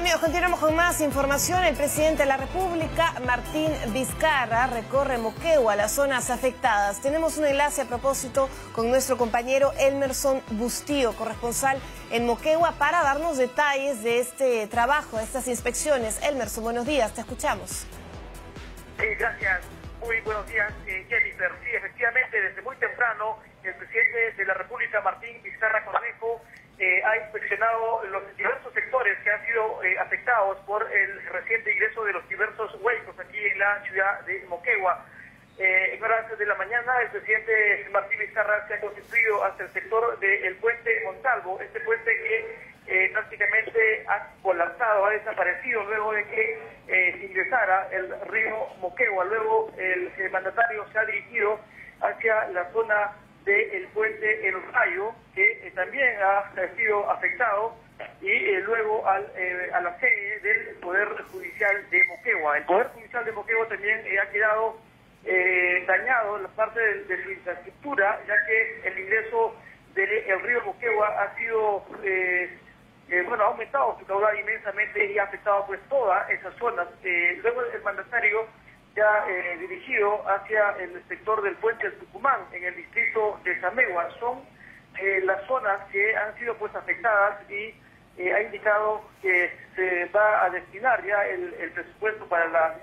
Amigos, continuamos con más información. El presidente de la República, Martín Vizcarra, recorre Moquegua, las zonas afectadas. Tenemos un enlace a propósito con nuestro compañero Elmerson Bustillo, corresponsal en Moquegua, para darnos detalles de este trabajo, de estas inspecciones. Elmerson, buenos días, te escuchamos. Sí, gracias. Muy buenos días, Jennifer. Sí, efectivamente, desde muy temprano, el presidente de la República, Martín Vizcarra Cornejo, ha inspeccionado los diversos sectores que han sido afectados por el reciente ingreso de los diversos huelcos aquí en la ciudad de Moquegua. En horas de la mañana, el presidente Martín Vizcarra se ha constituido hasta el sector del puente Montalvo, este puente que prácticamente ha colapsado, ha desaparecido luego de que se ingresara el río Moquegua. Luego el mandatario se ha dirigido hacia la zona del puente El Rayo, que también ha sido afectado, y luego a la sede del Poder Judicial de Moquegua. El Poder Judicial de Moquegua también ha quedado dañado en la parte de su infraestructura, ya que el ingreso del río Moquegua ha sido, ha aumentado su caudal inmensamente y ha afectado pues todas esas zonas. Luego el mandatario ya dirigido hacia el sector del puente del Tucumán, en el distrito de Samegua. Son las zonas que han sido pues afectadas y ha indicado que se va a destinar ya el presupuesto para la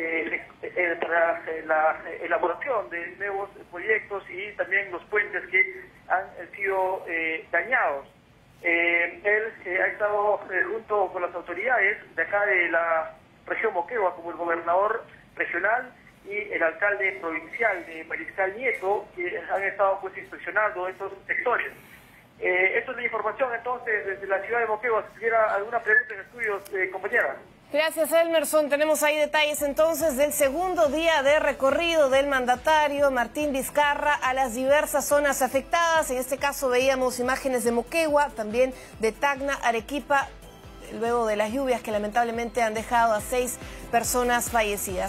elaboración de nuevos proyectos y también los puentes que han sido dañados. Él ha estado junto con las autoridades de acá de la región Moquegua, como el gobernador regional y el alcalde provincial de Mariscal Nieto, que han estado pues inspeccionando estos sectores. Esto es la información entonces desde la ciudad de Moquegua. Si tuviera alguna pregunta en estudios, compañera. Gracias, Elmerson. Tenemos ahí detalles entonces del segundo día de recorrido del mandatario Martín Vizcarra a las diversas zonas afectadas. En este caso veíamos imágenes de Moquegua, también de Tacna, Arequipa, luego de las lluvias que lamentablemente han dejado a 6 personas fallecidas.